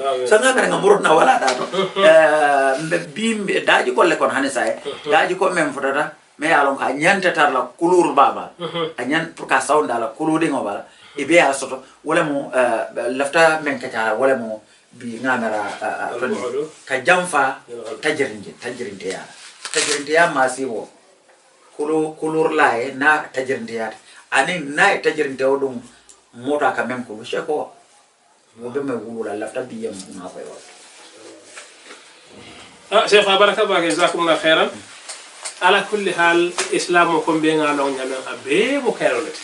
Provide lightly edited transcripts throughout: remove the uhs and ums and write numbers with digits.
sanga kare ngamurna wala dato bim daji kolle kon hanisa daji ko mem fotata me yalon ka nyanta tarla kulur baba anyan pour ka sawnda la kuludi ngobala e be asoto wala mo lafta men kata wala mo bi ngamara ka jamfa tajirinde ya masiwo kulur lae na tajirinde ya ani na tajirinde odum mota ka mem ko sheko mo be me wula lafta bi yam na koy wa شيخ بارك الله جزاكم الله خيرا على كل حال الاسلام كون بيغا لو نيام ابي مو كيرولت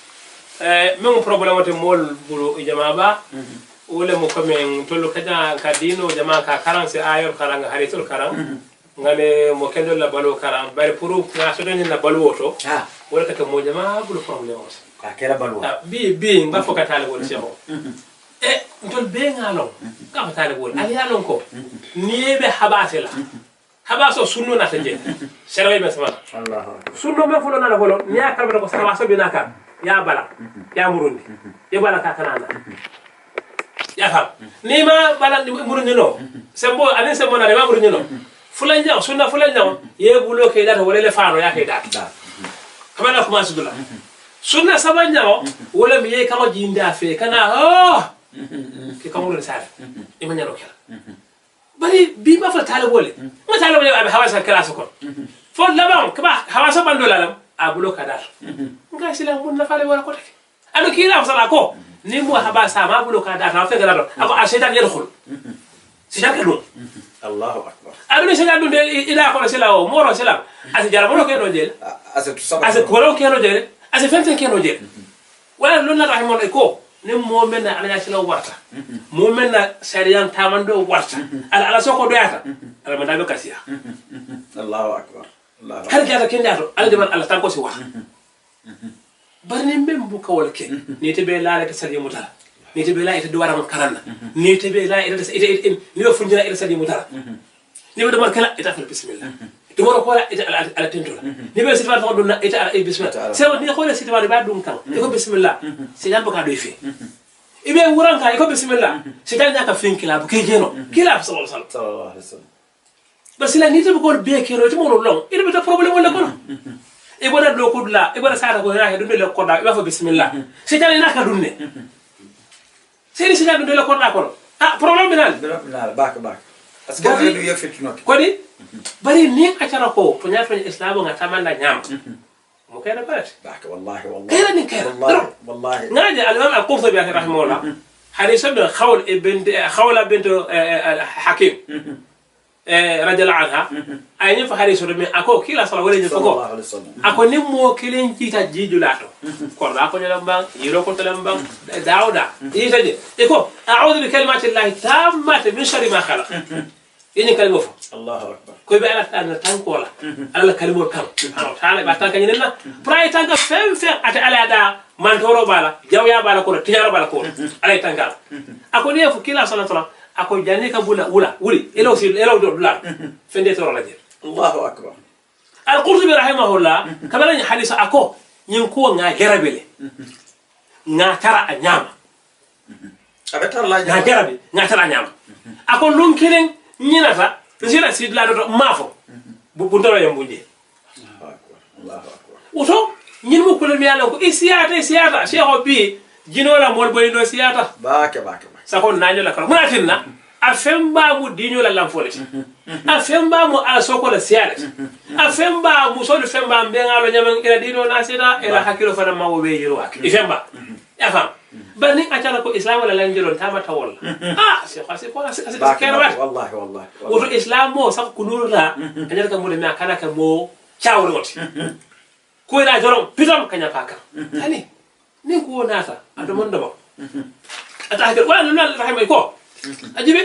ميم بروبليم مول بولو جماعه ولا مو كومين تولو كدا كادينو جماعه كا 40 ايور كاران هاريتول كاران ngane mo kendo la balo karam bari puru na so den na balo woto wala kata mo jama bulu problem os ka kera balo bi ngba fokata le wol semo ntol be ngalo ka fatale wol ali alon ko niebe habasela habaso sunno na tanje serawe be sama Allah sunno me fulo na la wolo niya kalba ko sama so binaka ya bala ya murundi ya bala ka kanana ya fam ni ma bala murundi no sembo ani sembo na le ma murundi no fulanja sunna fulanja ye bulo ke data wala le faano ya ke data kamana kuma sudula sunna sabanya wala mi ye kama jinda fe kana ke kamul sare imanya lokela bari bi ma fa tale wole ma tale wole abi hawasa class ko fo labam kaba hawasa bandola lam abulo kadar nga sila mun na fale wala ko tek anu kila fa sala ko ni mo habasa ma bulo kadar na fe gadar ako ashaitan yadkhul sijan kadu Allahu akbar adu sijan dunde ila ko sila o moro sila asi jara mo ko no jel asi ko ro ke no jel asi fente ke no jel wala lonna rahimon ko ni momena ala sila warta momena sariyan tamando warta ala soko doyata ala madabe kasiya Allahu akbar Allahu har jata kendato ala de man ala tanko si wax barni membu kawol ke ni te be laale ta sadi mutala ni te be laale ta duwara mon karanna ni te be laale ite ni do funjira ite sadi mutala ni do man kala ita fal bismillah to woro ko ita ala tentola ni be sitwa to donna ita ala bismillah sewa ni ko le sitwa ba dum kan ko bismillah se jambo ka do fi ibe wuran ka ko bismillah se tan ka finkila bu ke jeno kila sallallahu alaihi wasallam basila ni te ko be kero to mo long ida be problème wala ko e bona do ko dula e bona sara ko rahe dum le ko da e fa bismillah se tan na ka dunne se tan dum le ko da ko problème bi nan bak parce que do yefitino ko di bari ni akara ko to nyato islamu nga tamanda nyam mo kayna bat bak wallahi kayna ni kayna wallahi ngaje al-imam al-qurtubi rahimahullah hadith ibn khawl ibn khawla bint hakim radiyallahu anha ayni fa hadith min ako kila sala wala ni ko ako ni mo kilen cita jijulato ko da ko nyalam bang yiro ko talam bang daawda yitaje e ko a'udhu bi kalimati llahi tammati min sharri ma khalaq yini kalimo fo Allahu akbar ko be ala tan tankola ala kalimo kam subhanahu wa ta'ala ba tan kanyina pray tan ka fem ate ala da man toro bala jawya bala ko tiyaro bala ko ala tangal ako ne fu kila sallallahu alaihi wasallam ako jani ka bula wuli elo do dula fende toro la je Allahu akbar al-qurtubi rahimahullah kamala ni hadisa ako nyin ko nga gerabele nga tara anyama abata Allah nga gerabe nga tara anyama ako lum kilen nyinata njira sidla do mafo bu ndoro yambunje Allahu akbar uto nyin mo ko mi yalla ko isiyata sheikh bi jinola mol boyno siyata bake sako nanyo la kala munatinna afemba mu dinyo la lamfoleti afemba mu ala soko la siyalet afemba mu so do femba mbengalo nyamen ila dino nasida ila hakilo fana mawo be yiro ak ifemba afam bani achala ko islam wala lanjelo tama tawol c'est quoi c'est kerbat wallahi woto islam mo sak kunurla kanyal ka mo de ma kana ka mo chawroti ko ila jorom pitom kanya paka ani ni ko nata adomon do atahir wala non rahimay ko ajibe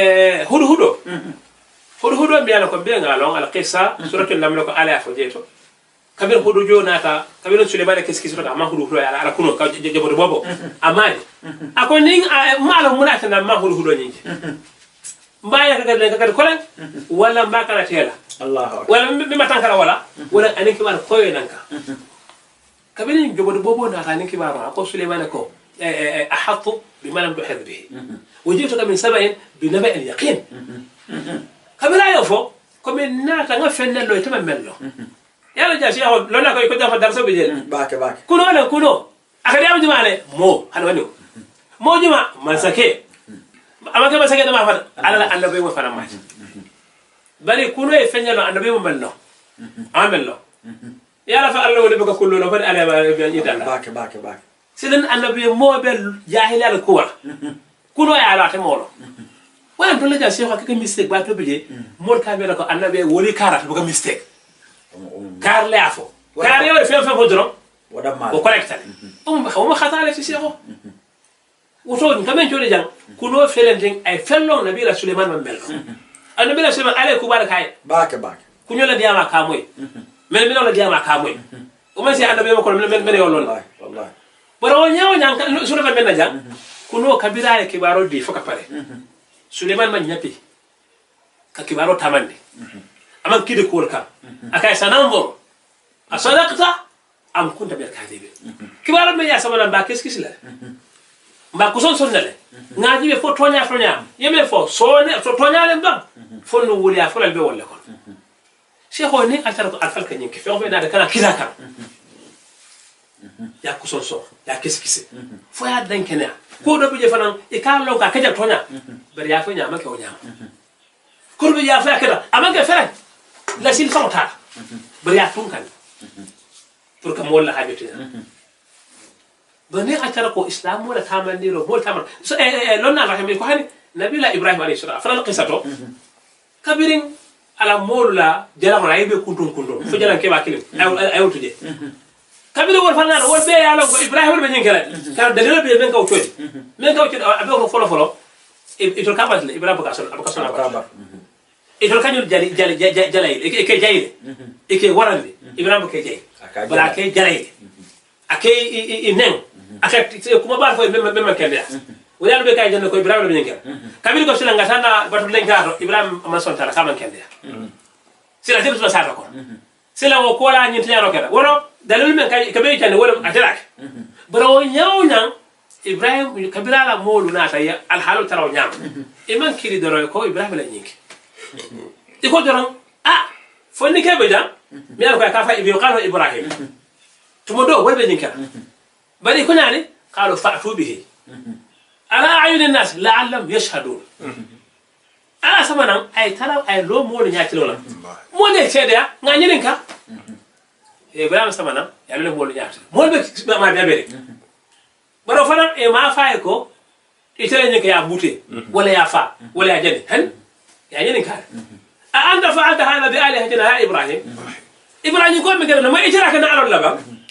hudo mbiala ko be ngalon al qissa suratul naml ko ala fo jeto kabir hudo jonata kabir sulaiman keski surata ma hudo ala kuno ka jebodo bobo amani ako ning malo munata na ma hudo nyinji mbaya ka ko len wala mbaka na tela Allahu akbar wala mi matankara wala aniki war koyo nanka kabir jebodo bobo na ka ninki baro ko sulaiman ko أحط بما لم تحط به وجئتك من سبأ بنبأ اليقين قبل لا يفو كم الناس نفن له يتمم له يا رجال شيء لو لا كي كده فدرس بيجي باك كنوا أنا كنوا أخذ يوم جماعة مو هنونيو مو جماعة مسكة أما كم مسكة ما فد على النبي ما فنا ما بل كنوا يفن له النبي ما مله عمل له يا رفع الله اللي بقى كله لو فد على يدنا باك سيدنا النبي مو بل جاهل على الكوع كنوا يعلى تموله وين تقول لك شيء كذا ميستيك باتو بيجي مول كاميرا كو النبي ولي كارات بقى ميستيك كار لا عفو كار يوري فين فدرو وكولكتر هم خطا على في شيء وصول كمان تقول جان كنوا فيلندين اي فلون نبي سليمان من ملو النبي سليمان عليه كبارك هاي باك كنوا لا ديما كاموي من لا ديما كاموي وما سي النبي ما كون من يولون والله برو نياو جان سليمان من جان كنوا كبيره كبارو دي فك باري سليمان ما نيابي ككبارو تامني أما كده كوركا أكاي سننظر أصدقت أم كنت بالكاذب كبار ما يسمى باكيس كيسلا باكوسون سنة نادي بفو تونيا يمي فو سونة تونيا لمبا فو نولي أفول البي ولا كون شيء هو نيك أثر أفول كنيم كيف يوم بينا كنا كذا كان يا كوسون سو يا كيس فو يا دين كنا كودا بيجي فلان يكال لو كأجا تونيا بريا فينيا ما كونيا كل بيجي أفول كذا أما كفرن لا سيل صوتها بريا تونكان pour que molla hajotina bani atarako islam wala tamandiro bol tamar so lonna rahim ko hani nabila ibrahim alayhi salam fala qisato kabirin ala molla jala ma aybe kuntum fo jala ke ba kilim ay wutuje kabir wol fana wol be yalo ko ibrahim be nyinkala kala dalilo be men kaw todi abe ko folo itol kabat ibrahim ko kason abaka itol kanyu jali ke jayile ke warande ibrahim ke jay bala ke jali ake inen ake kuma ba fo memma kende wala be kay jande ko ibrahim be nyinkala kabir ko sila ngatana batu lengato ibrahim ma son tala kaman kende sila jebu sa ko sila wo ko la nyinti yaro kala wono dalil men kay kabe tane wala atalak bro nyawna ibrahim kabira la molu na tay al halu taraw nyam iman kiri doro ko ibrahim la nyinki iko doron fonni ke be jam mi an ko ka fa ibi qala ibrahim tumodo wala be nyinka bari ko nani qalu fa'tu bihi ala ayun an-nas la'allam yashhadun ala samana ay taraw ay lo molu nyaati lola mo ne cede ya nganyirinka ibrahim samana ya lo molu nyaati mol be ma be bere baro fana e ma fay ko itele nyinka ya buté wala ya fa wala ya jani han ya nyirinka أنت فعلت هذا بآلهتنا يا إبراهيم إبراهيم يقول من كلامه ما إجراك نعلم اللبا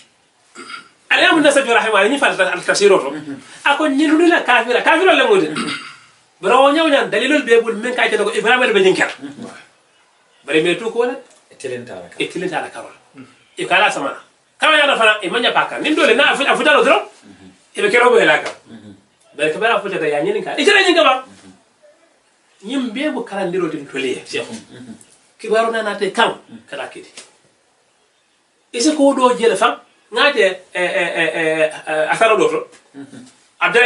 اليوم الناس إبراهيم على نفعل الكثيرون أكون نلول لا كافر ولا مود برونيا وجان دليل البيبول من كاي تدو إبراهيم البنينكر بري ميتو كولا إتلين تارا كولا إكالا سمانا كما يعرف أنا إيمان يباكا نندول نا أفوتالو درو إبكرو بهلاكا بري كبار أفوتالو يعني نكا إجرا نكا yimbe mo kalandiro dim toliye cheikhum kibaro nanate kam kala kidi ise ko do jele fam ngate asaro do to abdallah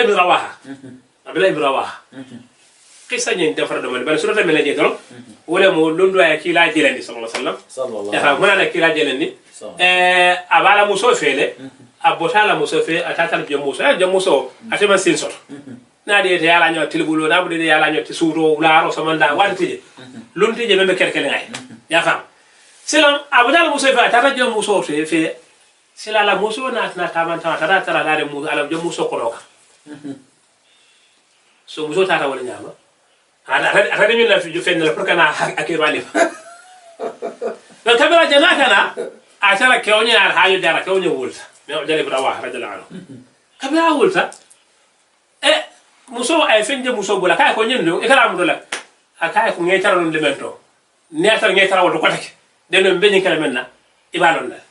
ibn rawaha qissa nyen defar do man ban surata mel je to wala mo londo ay ki la jelandi sallallahu alaihi wasallam ya mo na ki la jelandi abala muso fele abotala muso fe atatal je muso atema sin sot nadi te yala ñoo tilbulo na bude yala ñoo ti suuro wularo samanda wadtije luntije membe kerkele ngay ya fam silam abudal muso fa tata jom muso fe sila la muso na tamanta tata tara la de muso ala jom muso ko loka so muso tata wala ñama ada min la fi fenn la pour kana akay walifa donc kamera janaka na atara kewnya al hayo dara kewnya wulta me jale brawa radala anu kamera wulta muso ay fenje muso bula kay ko nyendo e kala mu dola akay ko ngay taral le mento netal ngay taral do ko take de no beñi kala menna ibalon la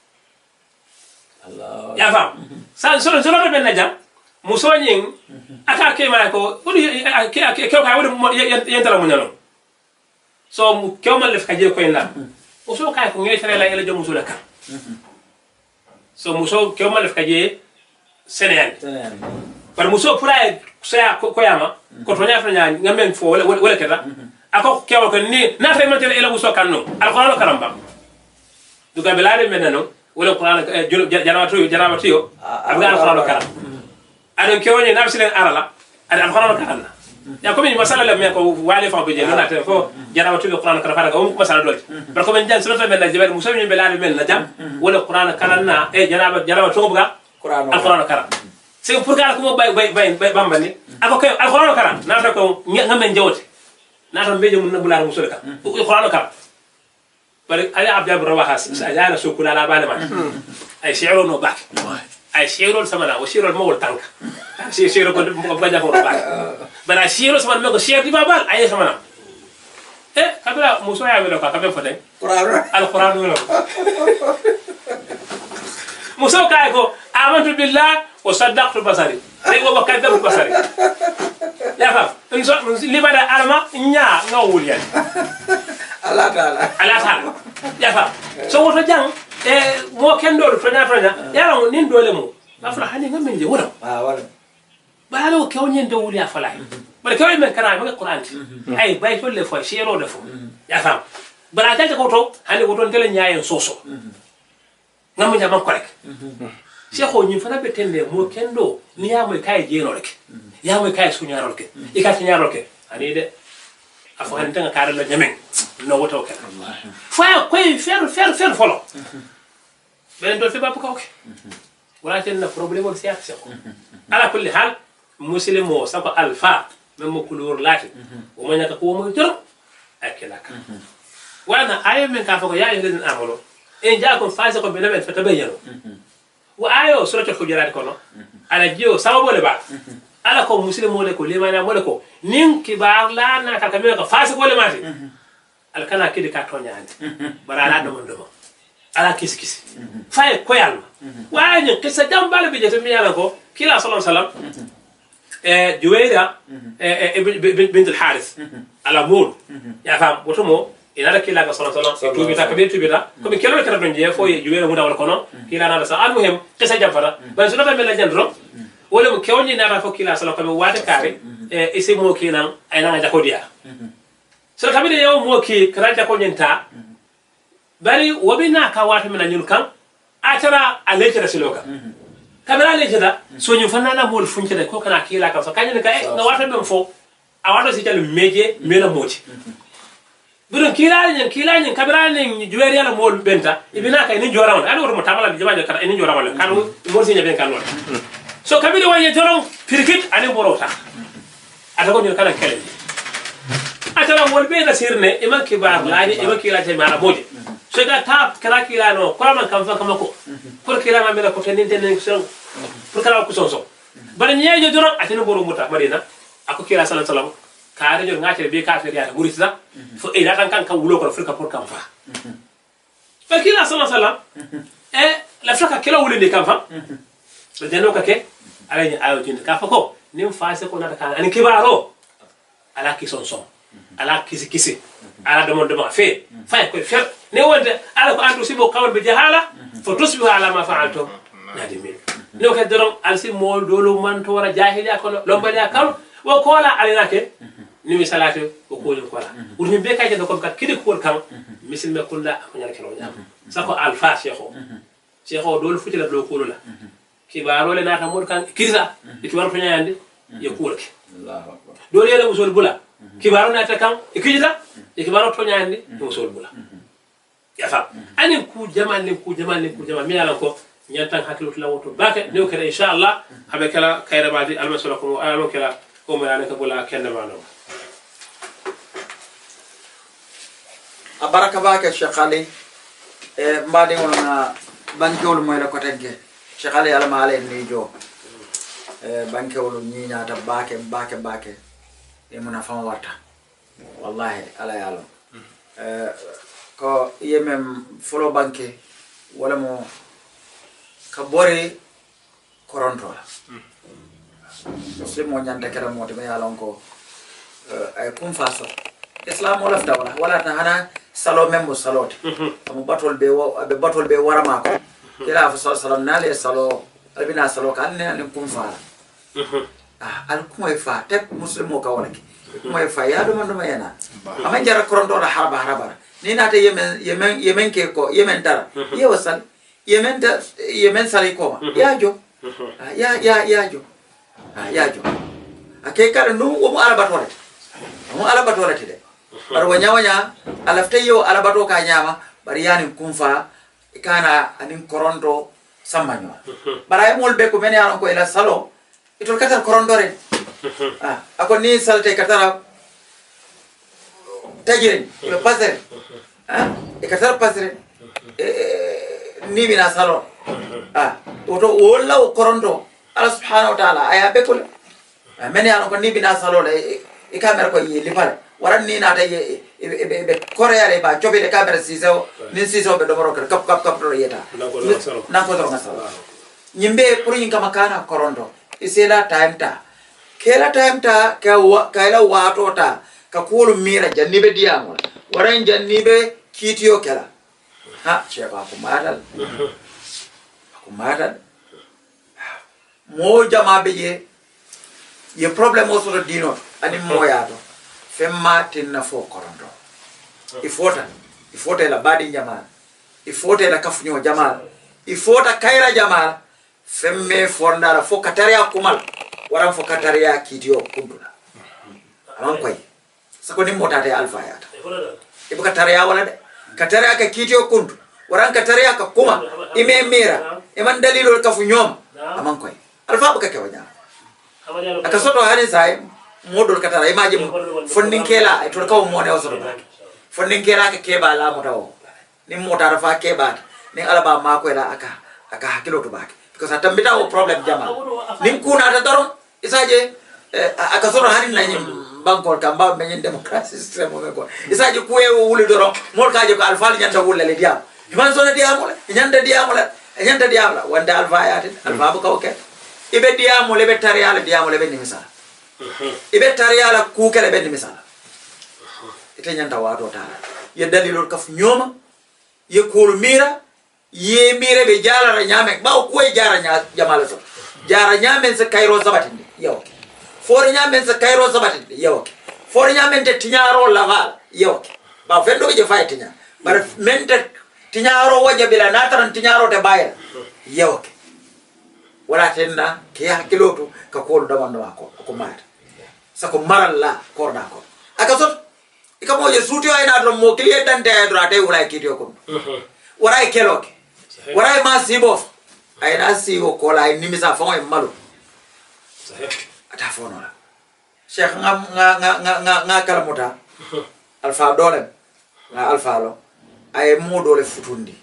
Allah ya fam san solo do benna jam muso nyin aka ke ma ko woni ke ko kay woni yentala mu nyalo so mu kew mal def kaje ko en la muso kay ko ngay taral la ela jom muso la ka so muso kew mal def kaje seneyani par muso pura saya ko yama ko to nyaata nya ngamen fo wala keta ako kewa ko ni na tay mantele ela muso kanno alquran karamba duga belade menano wala quran janawatu yo abga alquran karam adon kewoni nafsilen arala ad alquran karanna ya ko min masala le me ko wali fa be je na te fo janawatu be quran karam faraga ko masala dolti par ko men jan sulata men na jibal muso min belade men na jam wala quran karanna e janawatu buga alquran karam c'est pour que ko bay bambani ako kay alquran karam na ta ko ngamen jawti na ta beje mun nabula muso ka alquran karam bari ay abdul rawahas ajana sukula la bale man ay shi'ru no bak ay shi'ru samana wa shi'ru mawul tank shi'ru ko baja ko bak bara shi'ru samana ko shi'ru babal ay samana kabila muso ya welo ka kabe fode alquran welo muso kay ko amantu billah wa saddaqtu basari ay wa kadabtu basari ya fa libada alma nya ngawul yan ala taala ya fa so woto jang mo kendo to nya yara mo nin dole mo afra hani ngamen je wala wala balo kawnen do wuli afala bare kawai men kana ma qur'an ay bay to le fo shero de fo ya fa bara ta ko to hani woto tele nyaayen soso ngamu jama ko rek cheikho ni fana betende mo kendo ni ya mo kay jeno rek ya mo kay suñaro rek e ka suñaro rek ani de afo han tanga kare la nyamen no woto ke fa koy fer folo ben do fe bab ko ke wala ten na problème o siya ko ala kulli hal muslimo sako alfa memo kulur lati o manya ko mo jor akilaka wana ayo men ka fa ko ya yelen amolo en jaakum fasiqun bi nabain fatabayyanu wa ayo suratul hujurat kono ala jiyo sababu le ba ala ko muslimo le ko limana mo le ko nin kibar la na ka kamé ko fasiq wala mati al kana kidi ka tonyande bara ala do mo ala kisi fay ko yalla wa ni qissa jambal bi jeto mi yalla ko kila sallallahu alaihi wasallam juwayra bint al harith ala mul ya fam botomo ina da kila sallallahu alaihi wasallam tubita kabir tubita ko mi kelo kala don je fo juwayra mu dawal kono kila na sa al muhim qissa jambara ban so da mel la jandro wala mo kewni na fa kila sallallahu alaihi wasallam wata kare isi mo kinan ay na jakodiya so kabide yo mo ki kara jakonyenta bari wabina ka wata mina nyun kan atara aleke rasuloka kamera aleke da so nyu fanana mol funke da ko kana kila ka so kanyene ka na wata ben fo a wata si jalu meje mena moti budon kila nyen kamera nyen juweri ala mol benta ibina ka ni jora won ado mo tamala bi jamaje kara ni jora wala kan mo si nyaben kan won so kabide waye joron pirkit ani borota atago nyu kana kele atara mol be na sirne e man kibar laani e man kila tay mara moje so ga tap kala kila no ko man kam fa kamako pour kila ma mera ko teninte nen so pour kala ko so bari nyeejo joron atino boro muta marina ako kila sallallahu alaihi wasallam kaare jor ngate be ka fer ya burisa fo e da kan wulo ko afrika pour kam fa fa kila sallallahu alaihi wasallam la fraka kila wulinde kam fa so deno ka ke ala ni ayo tin ka fa ko nim faase ko nata kan ani kibaro ala ki son ala kisi ala demande fe fa ko fer ne wonde ala ko andu sibo kawal be jahala fo tusbihu ala ma fa'altum nadimin no ke doron alsi mo dolo man to wara jahiliya ko lombali akam wo ko la alina ke ni mi salatu ko ko ko la urmi be kay ko kat kidi ko kam misil me kulla ko nyal kelo nyam sako alfa cheikho dolo futila do ko la kibaro le nata mol kan kirisa ikibar to nyande ye kulke Allahu akbar dole yele usul bula kibaro nata kan ikijita kibaro to nyande usul bula ya fa ani ku jamal mi ala ko nyantan hakilu la woto bake ne ko inshallah habe kala kayra badi almasala ko alo kala ko mo yana ka bula kenna mano abaraka bake Cheikh Ali mbadi wona bankewol moy la ko tagge Cheikh Ali ala male ni jo bankewol ni nyata bake e mona fama warta wallahi ala yalo ko yemem folo banke wala mo ka bore koronto la muslimo nyanta kala mo te yalon ko ay kum faso islam wala fda wala ta hana salo memmo salote am batol be warama ko kila fa sallallahu nale salo albina salo ka ne ne kum fa al kuma fa tek muslimo ka wala kuma fa ya do man do mayena ama jara koronto da haraba ni nata yemen ke ko yemen dara ye wasal yemen sali ko ya jo ya jo ake kala no mo alabatore de bar wanya alafta yo alabato ka nyama bar yani kumfa kana anin koronto sammanyo bara mol be ko men yaron ko ila salo itol katar korondore ako ni salte katara tajirin be pasere e katar pasere ni bina salo to wala koronto Allah subhanahu wa ta'ala aya be ko men yaron ko ni bina salo le e kamera ko yi lipale waran ni nata be koreale ba jobe de kamera siso ni siso be do morokal kap do yeta na ko do ngasala nyimbe pour yin kama kana koronto isela time ta kela time ta ka ila wato ta ka kulu mira jannibe diamo waran jannibe kitiyo kela ha cheba ko madal mo jama be ye problem o so dino ani mo yato femma tinna fo koronto ifota la badi jamal ifota la kafunyo jamal ifota kaira jamal femme fondara fo kataria kumal waran fo kataria kitiyo kundula aman koy sako ni motate alfa yata ibu kataria wala de kataria ka kitiyo kundu waran kataria ka kuma ime mira iman dalilo kafunyom aman koy alfa buka kewanya akasoto hali sai modol katara imaji fondinkela to kaw mo ne osoto fondinkela ka keba la motaw ni motara fa keba ni alaba ma ko la aka hakilo to baki because atambita o problem jama nim kuna ta daron isaje akasoto hani na nyim bankol kamba men democracy system mo ko isaje kuwe wuli doron mol kaje ko alfa nyanta wulle le diam man sona diam nyanta diam la wanda alfa ya alfa bu kaw ke ibe diamo le betariala diamo le benni misala ibe tariala ku kele benni misala ite nyanta wato tara ye dalilol kaf nyoma ye kul mira ye mira be jala nyame ba ko e jara jamala so jara nyame se kayro sabatinde yow for nyame se kayro sabatinde yow for nyame te tinyaro laval yow ba fendo je fay tinya bar mente tinyaro wajabila nataran tinyaro te bayra yow wala tenda ke hakiloto ka ko do wando ko mata sako maralla ko da ko akasot ikamo je suti ay na do mo kliye dante ay do ate wala kitiyo ko wala keloke wala ma sibof ay na sibo ko la ni misa fon e malo ata fono la cheikh nga kala mota alfa dole nga alfa lo ay mo dole futundi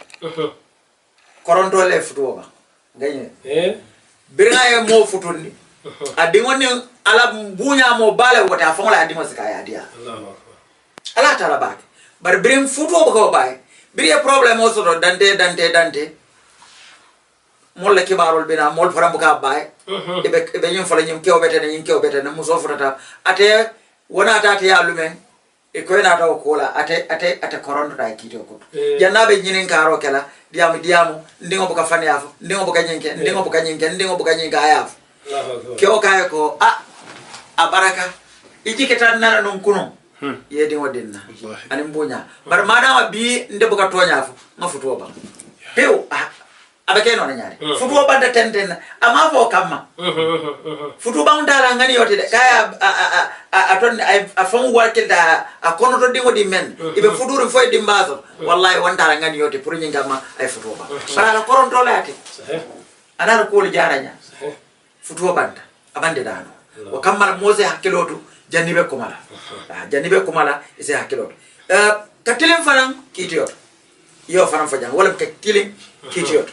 koronto le futuwa ba gagné birina ye mo futundi adingo ni ala bunya mo bale wota fon la adingo sikaya dia ala tala bak bar birin futo ko bay biri problem o so dante molle kibarol bina mol faram ka bay be nyum fala nyum kewbete ne muso futata ate wona ta ya lumen e ko na taw ko la ate koronto da kito ko jannabe nyinin karo kala diamu ndingo buka fani yafo ndingo buka nyinke ayafo kyo kay ko abaraka ijike tan nana non kuno yedi wadinna ani mbunya bar madama bi nde buka tonya fo mafuto ba pew abake no nyaare futu banda tenten ama fo kamma futu ba ndala ngani yote de kaya aton afon wakilda akono to dingo di men ibe futuru fo di mbaso wallahi wandala ngani yote pour nyinga ma ay futu ba bala koron to laati ana ko li jaranya futu banda abande dano o kammal mose hakilotu jannibe kumala ise hakilotu katilim fanan kitiyot yo fanan fajang wala katilim kitiyot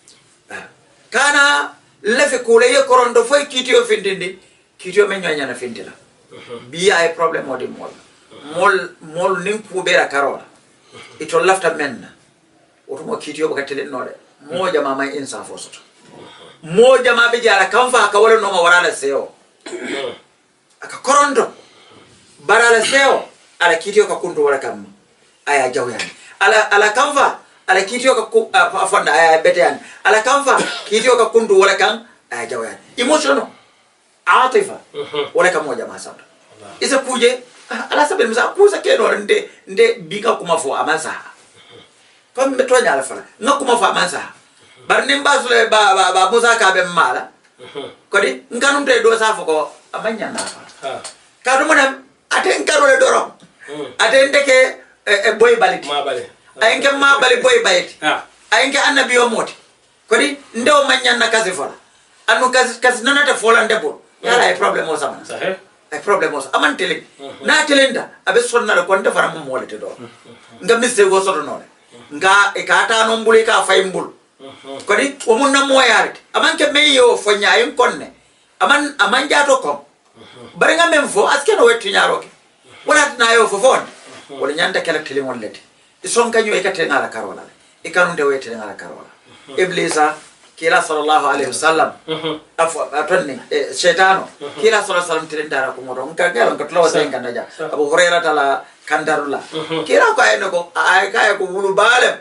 kana lefe kule ye koronto foy kitiyo findindi kitiyo men nyanya findila bi ay problem modi mol nin kubera karola ito lafta menna otumo kitiyo bakatele node moja mama insafo soto moja mabe jara kamfa ka wala no ma warala seo aka koronto barala seo ala kitiyo ka kunto wala kam aya jawyani ala kamfa ala kitio ka fonda ay betean ala kam fa kitio ka kundu wala kan ay jawyan emotional atifa wala kam mo jama sabta isa kuje ala sabel misa kusa ke no nde biga kuma fo amansa comme me tonya ala fala ngakuma fo amansa bar nim basule ba musa ka be mala kodi nganum te do sa fo ko amanya na fa ka do monam aten karole dorom aten deke boy baliti ma bale ayinke ma bali boy baliti ayinke annabi yo moti kodi ndo manya na kasi fola anu kasi nanata fola ndebo yala ay problem o sama sahih ay problem o aman tele na telenda abe sonna ko nda fara mo molete do nga misse go soto non nga e kata no mbuli ka fay mbul kodi o mun na moyaade aman ke meyo fo nyaayum konne aman jaato ko bari nga mem fo aske no wetti nyaaro ke wala na yo fo fon wala nyanda kala tele won lete ison kanyo e katte ngala karola e kanunde wetti ngala karola iblisa kila sallallahu alaihi wasallam atonni shaytano kila sallallahu alaihi wasallam tirindara ko modo nka gelo nka tlawa sen kan daja abu hurairah tala kandarula kila ko ay ko ay kay ko wulu balem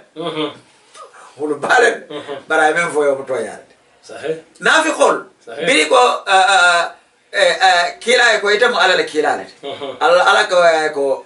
bara men fo yo to yaade sahih nafi qol biri ko kila ko itam ala la kila ala ko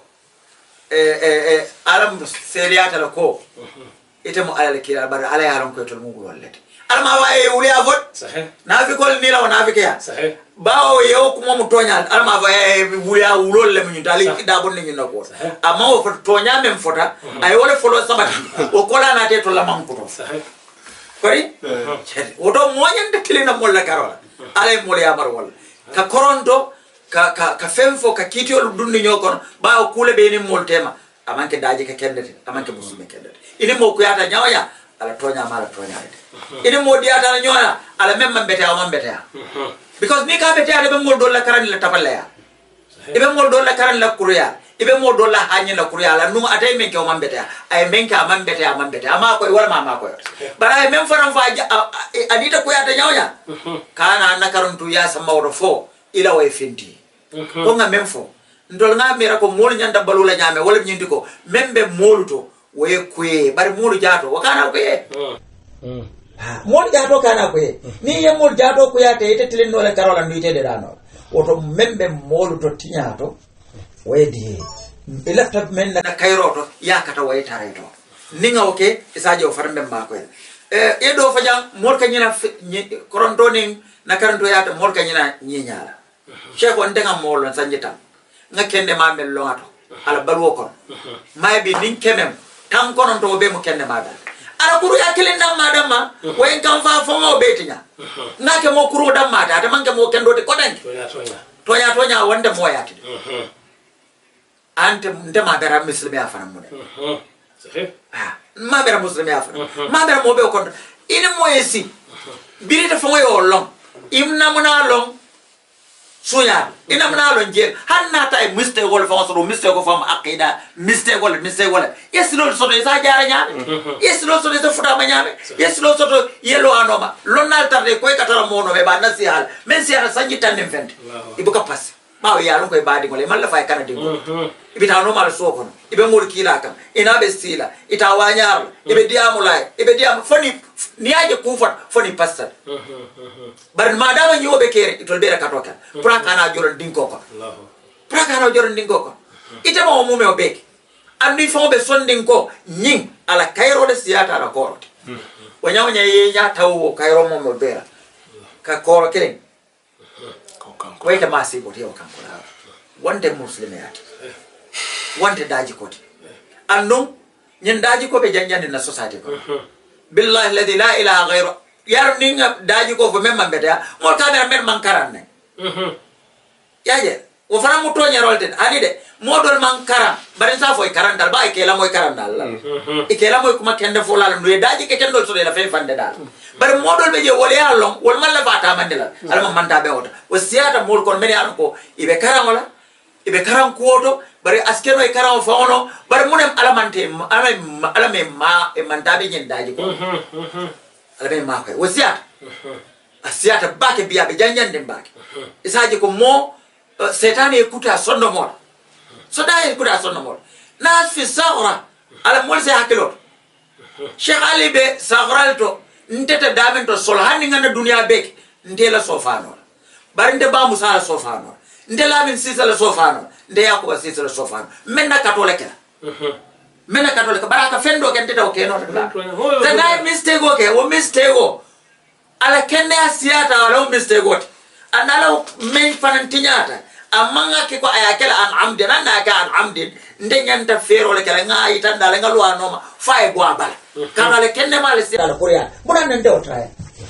alam seriyata la ko itam ala la kila bara ala yaron ko to mugul wallete alma waye wuli avot sahih nafi kol ni la nafi kaya sahih bawo yo kuma mutonya alma waye wuli a wulol le mun dali da bon ni nako amma o tonya mem fota ay wala folo sabati o kola na te to la mankuto sahih kori oto moñande tilina molla karola alay mol yamar wala ka koronto ka femfo ka kitiyol dundi ñokon bawo kule be ni mol tema amanke daji ka kendete amanke musume kendete ini mo ko yata ñawaya ala tonya mala tonya ini mo diata na ñoya ala memma bete o mambete because ni ka bete ade be mol do la karan la taballe ya ibe mol do la karan la kuruya ibe mo do la hanyi la kuruya la numa atay men ke o mambete ay men ka mambete ama ko wala ma ko bara men faram fa adita ko yata ñawya kana na karantu ya sa mawdo fo ila way finti ko nga men fo ndol nga mira ko mol nyanda balula nyame wala nyindi ko membe moluto way kuye bari molu jato wakana kuye mol jato kana kuye ni ye mol jato kuya te ite tilin no le karola ndite de dano woto membe moluto tinyato wedi ilafta men na kayroto yakata way tareto ninga oke isaje o farmbe mako e do fajang mol kanyina koronto ning na karanto yata mol kanyina nyinyala cheikh on denga mol sanjita ngakende ma mel longato ala balwo kon maybe nin kemem tan konon to be mo kende ma dal ala kuru ya kelenda madama wen kan fa fongo betinya ngake mo kuru dam ma ta manke mo kendo de kodanki tonya wonde mo yati ante ndema dara muslimi afana mo de sahih ma bera muslimi afana ma bera mo be kon ini mo yesi birita fongo yo long imna mona long suya ina mna lo nje hanna ta mistake wala fa so mistake ko fam aqida mistake wala yes lo so de sa jara nya yes lo so de so futa ma nyame yes lo so to yelo anoma lo na tarde ko ka tara mono be ba na si hal men si hal sanji tan nem fente ibuka pass ma ya lo ko baadi ko le malla fa kana dingo ibita no mal so kono ibe mol kila kam ina be sila ita wanyar ibe diam foni niaje kufat foni passat bar madama nyobe be kere itol be katoka pra kana joron dinko ko pra kana joron dinko ko ite mo mume obeki andi fo be sondin ko nyin ala kayro de siata ala koroti wanya ye ya tawo kayro mo bera ka koro kelen ko ite masi ko tiyo kan ko wonde muslimi yati wonde daji ko ti andum nyen daji ko be janjande na society ko billahi alladhi la ilaha ghayru yar ninga daji ko fo memma beta mo kamera men man karanne yaje wo fara mo tonya rolten ani de modol man karam bare sa foy karandal ba ke la moy karandal ke la moy kuma kende fo la no daji ke kendol so de la fe fande dal bare modol be je wole yallon wol man la fata mandela alma manta be wota wo siata mol kon meni an ko ibe karam wala ibe karam ko bare askeno e karam fo ono bare munem alamante alame ma e mandabe nyen daji ko alame ma ko wo siata asiata bake biya be janjande bake isaji ko mo setani ekuta sonno mol so da ekuta sonno mol nas fi sagra ala mol se hakilo Sheikh Ali be sagralto ntete damen to sol hanni ngana dunya bek ndela sofano barinde ba musa sofano ndela min sisa la sofano nde yakuba sisa la sofano menna katolika mena katolika baraka fendo ken teta o keno ta nay mistake o ke o mistake o ala kenne asiyata wala o mistake o anala men fanantinyata amanga ke ko ayakela an amden anna ka an amden nde nyanta fero le kala ngai tan dala ngalu anoma fay bo abal kala le kenne mal si dala korea bunan nde o tray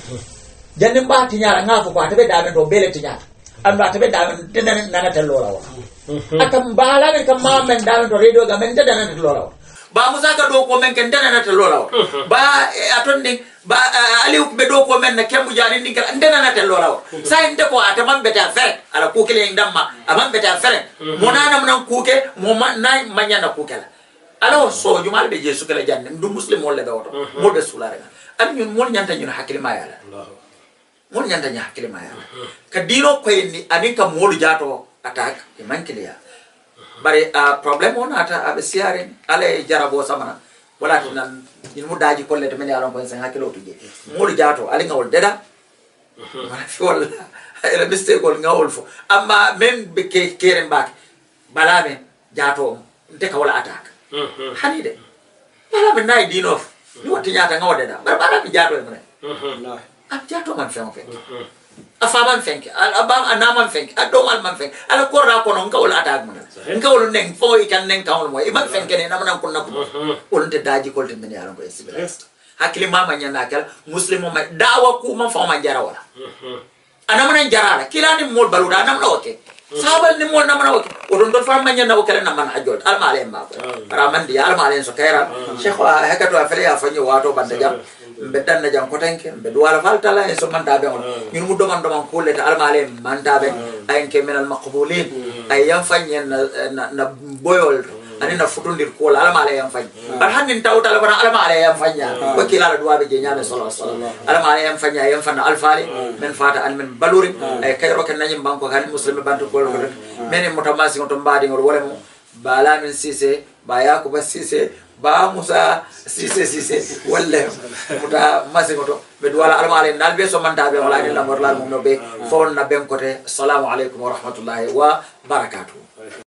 jande mba tinyara ngafo ko atabe dame to bele tinyara ando atabe dame tenen nana telora wa atam bala ne kam men dame to radio ga men tenen telora wa ba musa ka do ko men ken tenen telora wa ba atondi ba ali be do ko men na kembu jani ni kala ndena telora wa sai nde ko atam beta fer ala ko kele ndamma amam beta fer monana mon kuke mo nay manyana kukela ala so jumal be jesu kala janne ndu muslim wala be woto mo be sulare am ñun mo ñanta ñun hakili ma yala mo ñanta ña hakili ma yala ka dino ko ni anin ka mo lu jato attack e mankiliya bare problem on ata abe siare ala jarabo samana wala to nan ñun mu daji kolle to men yalon ko sen hakilo to je mo lu jato ali ngawol deda wala fi wala ela mistake ko ngawol fo amma men be keren bak bala men jato nte ka wala attack hani de bala men nay dino ni wati nyata ngawde da bala mi jato en ne jato man fenke afaman fenke abam anaman fenke adomal man fenke ala korra ko non kawla attack mun ngawol neng fo ikan neng kawol moy iman fenke ne namana ko nabu olnte daji ko te men yaron ko esibela hakili mama nyana kala muslimo ma dawa ku man fa man jara wala anamana jarala kilani mol baluda namna oke sabal ni mol namna oke odon do fa man nyana oke na man hajjol almale ma raman di almale so kayra sheikh hakato afale ya fanyo wato banda jam bedan na jam ko tanke be duwala faltala en so manda be on ñun mu do man kulleta almale manda be ay ke min al maqbulin ay yam fanyen na boyol ani na futundir ko almale yam fany bar hanin tawtala bana almale yam fanya ko kilala duwa be je nyame sallallahu alaihi wasallam almale yam fanya yam fanna alfali men fata an men baluri ay kayro ken nanyim banko kan muslim bantu ko men mutamasi to mbadi ngol wala mo bala min sise ba yakuba sise ba musa sise walla muta masimoto be wala almale dal be so manta be wala la mor la mo no be fon na ben kote assalamu alaikum wa rahmatullahi wa barakatuh